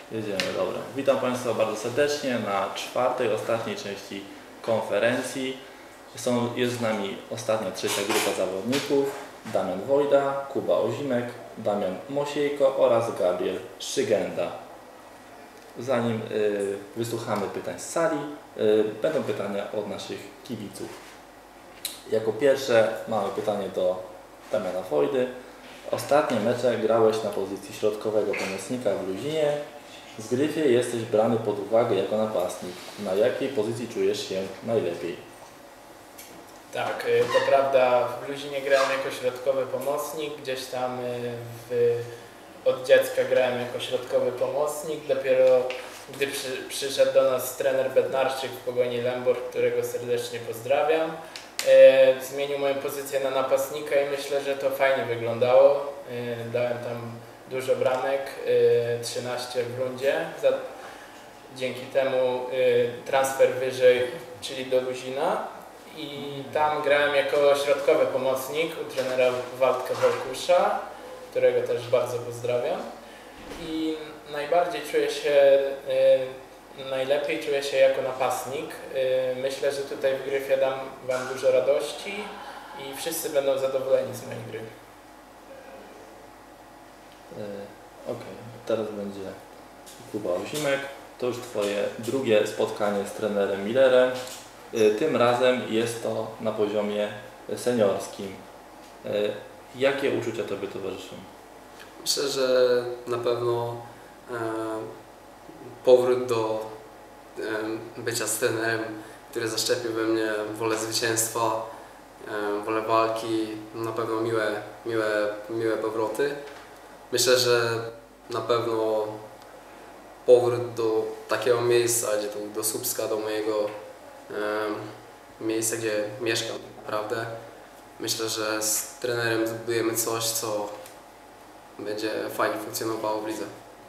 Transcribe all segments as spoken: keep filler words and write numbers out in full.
Jedziemy, dobra. Witam Państwa bardzo serdecznie na czwartej, ostatniej części konferencji. Są, jest z nami ostatnia, trzecia grupa zawodników. Damian Wojda, Kuba Ozimek, Damian Mosiejko oraz Gabriel Szygenda. Zanim y, wysłuchamy pytań z sali, y, będą pytania od naszych kibiców. Jako pierwsze mamy pytanie do Damiana Wojdy. Ostatnie mecze grałeś na pozycji środkowego pomocnika w Luzinie. W Gryfie jesteś brany pod uwagę jako napastnik. Na jakiej pozycji czujesz się najlepiej? Tak, to prawda, w Luzinie grałem jako środkowy pomocnik, gdzieś tam w, od dziecka grałem jako środkowy pomocnik. Dopiero gdy przy, przyszedł do nas trener Bednarczyk w Pogoni Lęborg, którego serdecznie pozdrawiam, e, zmienił moją pozycję na napastnika i myślę, że to fajnie wyglądało. E, dałem tam dużo bramek, e, trzynaście w rundzie. Za, dzięki temu e, transfer wyżej, czyli do Luzina. I tam grałem jako środkowy pomocnik u trenera Waldka Wolkusza, którego też bardzo pozdrawiam. I najbardziej czuję się, y, najlepiej czuję się jako napastnik. Y, myślę, że tutaj w Gryfie dam Wam dużo radości i wszyscy będą zadowoleni z mojej gry. Yy, Okej, okay. Teraz będzie Kuba Ozimek. To już Twoje drugie spotkanie z trenerem Millerem. Tym razem jest to na poziomie seniorskim. Jakie uczucia Tobie towarzyszą? Myślę, że na pewno e, powrót do e, bycia z trenerem, który zaszczepił we mnie wolę zwycięstwa, e, wolę walki, na pewno miłe, miłe, miłe powroty. Myślę, że na pewno powrót do takiego miejsca, gdzie tu do Słupska, do mojego miejsce, gdzie mieszkam naprawdę. Myślę, że z trenerem zbudujemy coś, co będzie fajnie funkcjonowało w lidze.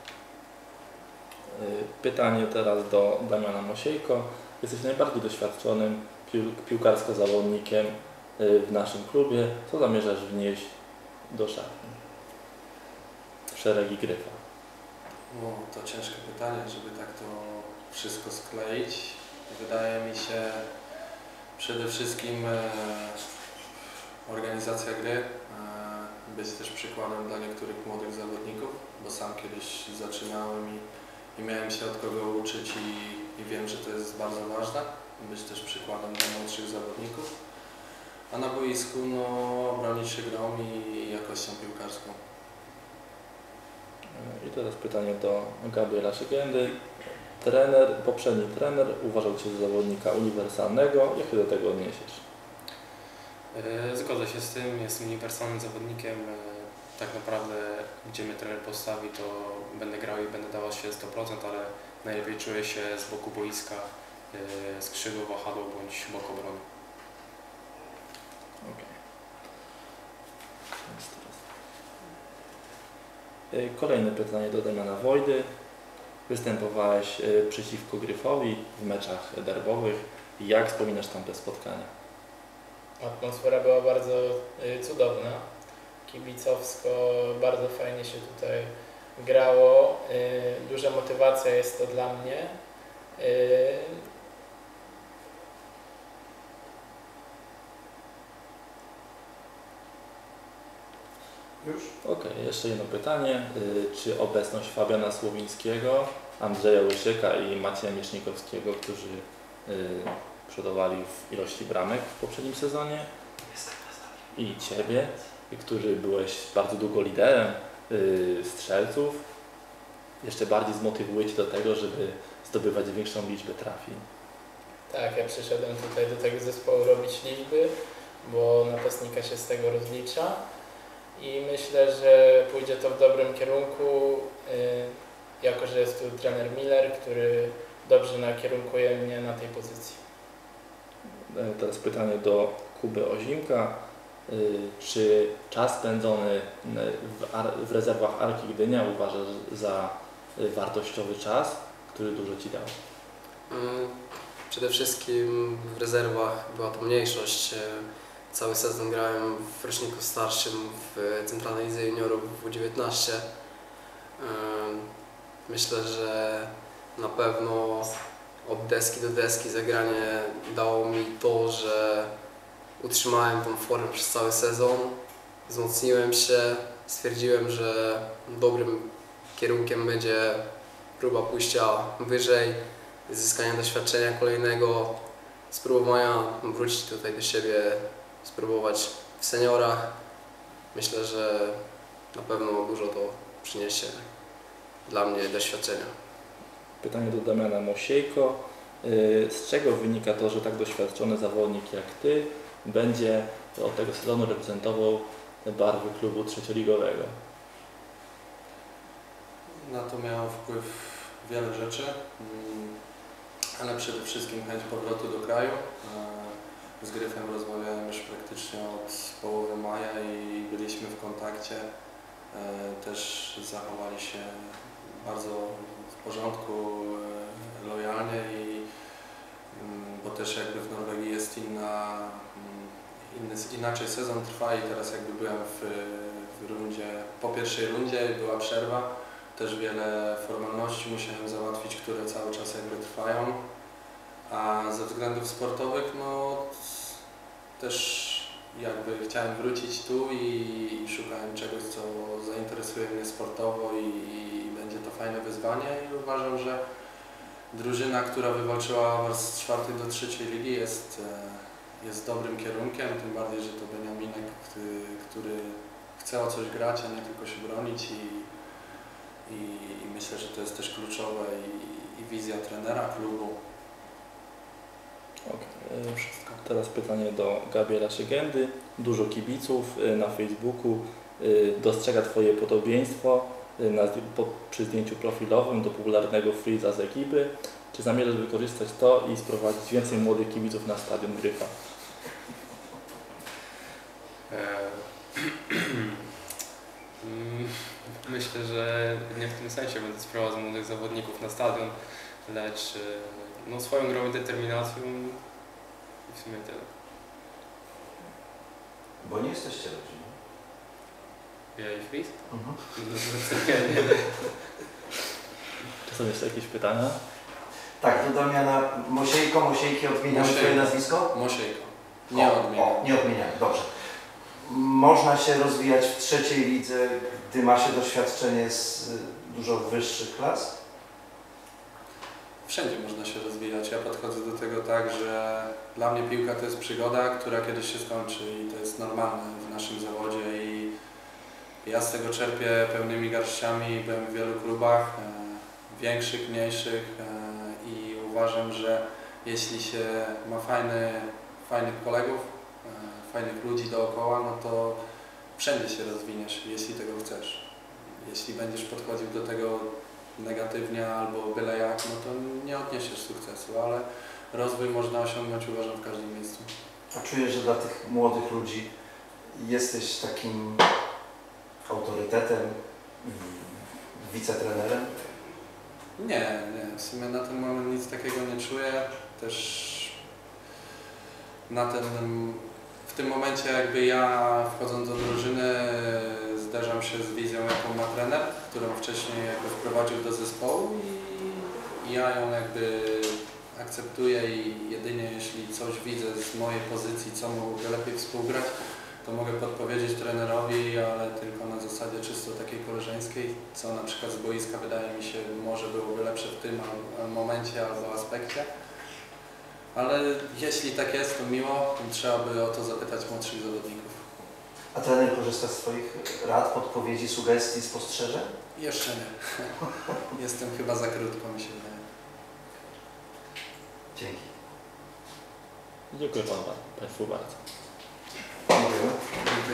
Pytanie teraz do Damiana Mosiejko. Jesteś najbardziej doświadczonym pił piłkarsko zawodnikiem w naszym klubie. Co zamierzasz wnieść do szatni? W szeregi Gryfa. No, to ciężkie pytanie, żeby tak to wszystko skleić. Wydaje mi się przede wszystkim e, organizacja gry, e, być też przykładem dla niektórych młodych zawodników, bo sam kiedyś zaczynałem i, i miałem się od kogo uczyć i, i wiem, że to jest bardzo ważne, być też przykładem dla młodszych zawodników, a na boisku no, bronić się grą i, i jakością piłkarską. I teraz pytanie do Gabriela Szygendy. Trener, poprzedni trener uważał Cię za zawodnika uniwersalnego. Jak się do tego odniesiesz? Zgodzę się z tym, jest uniwersalnym zawodnikiem. Tak naprawdę gdzie mnie trener postawi, to będę grał i będę dawał się sto procent, ale najlepiej czuję się z boku boiska, skrzydło, wahadło bądź bok obrony. Okay. Kolejne pytanie do Damiana Wojdy. Występowałeś przeciwko Gryfowi w meczach derbowych. Jak wspominasz tamte spotkania? Atmosfera była bardzo cudowna. Kibicowsko bardzo fajnie się tutaj grało. Duża motywacja jest to dla mnie. Już? Okej, okay, jeszcze jedno pytanie. Czy obecność Fabiana Słowińskiego, Andrzeja Łyszyka i Macieja Miesznikowskiego, którzy przodowali w ilości bramek w poprzednim sezonie, i Ciebie, który byłeś bardzo długo liderem strzelców, jeszcze bardziej zmotywuje Cię do tego, żeby zdobywać większą liczbę trafień? Tak, ja przyszedłem tutaj do tego zespołu robić liczby, bo napastnika się z tego rozlicza. I myślę, że pójdzie to w dobrym kierunku, jako że jest tu trener Miller, który dobrze nakierunkuje mnie na tej pozycji. Teraz pytanie do Kuby Ozimka. Czy czas spędzony w, w rezerwach Arki Gdynia uważasz za wartościowy czas, który dużo Ci dał? Przede wszystkim w rezerwach była to mniejszość. Cały sezon grałem w roczniku starszym w Centralnej Lidze Juniorów w U dziewiętnaście. Myślę, że na pewno od deski do deski zagranie dało mi to, że utrzymałem tą formę przez cały sezon, wzmocniłem się, stwierdziłem, że dobrym kierunkiem będzie próba pójścia wyżej, zyskania doświadczenia kolejnego, spróbowania wrócić tutaj do siebie, spróbować w seniorach. Myślę, że na pewno dużo to przyniesie dla mnie doświadczenia. Pytanie do Damiana Mosiejko. Z czego wynika to, że tak doświadczony zawodnik jak Ty będzie od tego sezonu reprezentował barwy klubu trzecioligowego? Na to miało wpływ wiele rzeczy, ale przede wszystkim chęć powrotu do kraju. Z Gryfem rozmawiałem już praktycznie od połowy maja i byliśmy w kontakcie. Też zachowali się bardzo w porządku, lojalnie, i, bo też jakby w Norwegii jest inna, inny, inaczej sezon trwa i teraz jakby byłem w, w rundzie, po pierwszej rundzie była przerwa, też wiele formalności musiałem załatwić, które cały czas jakby trwają, a ze względów sportowych no też jakby chciałem wrócić tu i, i szukałem czegoś, co zainteresuje mnie sportowo i, i będzie to fajne wyzwanie, i uważam, że drużyna, która wywalczyła awans z czwartej do trzeciej ligi jest, jest dobrym kierunkiem, tym bardziej, że to Beniaminek, który, który chce o coś grać, a nie tylko się bronić, i, i, i myślę, że to jest też kluczowe i, i wizja trenera klubu. Okay. Wszystko. Teraz pytanie do Gabriela Szygendy. Dużo kibiców na Facebooku dostrzega Twoje podobieństwo na, po, przy zdjęciu profilowym do popularnego Freeza z ekipy. Czy zamierzasz wykorzystać to i sprowadzić więcej młodych kibiców na stadion Gryfa? Myślę, że nie w tym sensie będę sprowadzał młodych zawodników na stadion, lecz no, swoją grą i determinacją i w sumie tyle. Bo nie jesteście rodziną. Ja i Freeze? Mhm. Czy są jeszcze jakieś pytania? Tak, do Damiana Mosiejko, Mosiejki, odmieniamy Twoje nazwisko? Mosiejko. Nie o, odmieniam. O, nie odmieniamy, dobrze. Można się rozwijać w trzeciej lidze, gdy ma się doświadczenie z dużo wyższych klas? Wszędzie można się rozwijać. Ja podchodzę do tego tak, że dla mnie piłka to jest przygoda, która kiedyś się skończy, i to jest normalne w naszym zawodzie, i ja z tego czerpię pełnymi garściami. Byłem w wielu klubach, e, większych, mniejszych, e, i uważam, że jeśli się ma fajny, fajnych kolegów, e, fajnych ludzi dookoła, no to wszędzie się rozwiniesz, jeśli tego chcesz. Jeśli będziesz podchodził do tego negatywnie albo byle jak, no to nie odniesiesz sukcesu, ale rozwój można osiągnąć, uważam, w każdym miejscu. A czujesz, że dla tych młodych ludzi jesteś takim autorytetem, wicetrenerem? Nie, nie, w sumie na ten moment nic takiego nie czuję. Też na ten, w tym momencie jakby ja, wchodząc do drużyny, zderzam się z wizją, jaką ma trener, którą wcześniej jakby wprowadził do zespołu, i, i ja ją jakby akceptuję, i jedynie jeśli coś widzę z mojej pozycji, co mogłoby lepiej współgrać, to mogę podpowiedzieć trenerowi, ale tylko na zasadzie czysto takiej koleżeńskiej, co na przykład z boiska wydaje mi się może byłoby lepsze w tym momencie albo aspekcie. Ale jeśli tak jest, to miło, to trzeba by o to zapytać młodszych zawodników. A trener korzysta z Twoich rad, podpowiedzi, sugestii, spostrzeżeń? Jeszcze nie. Jestem chyba za krótko, mi się wydaje. Dzięki. Dziękuję Panu Państwu bardzo.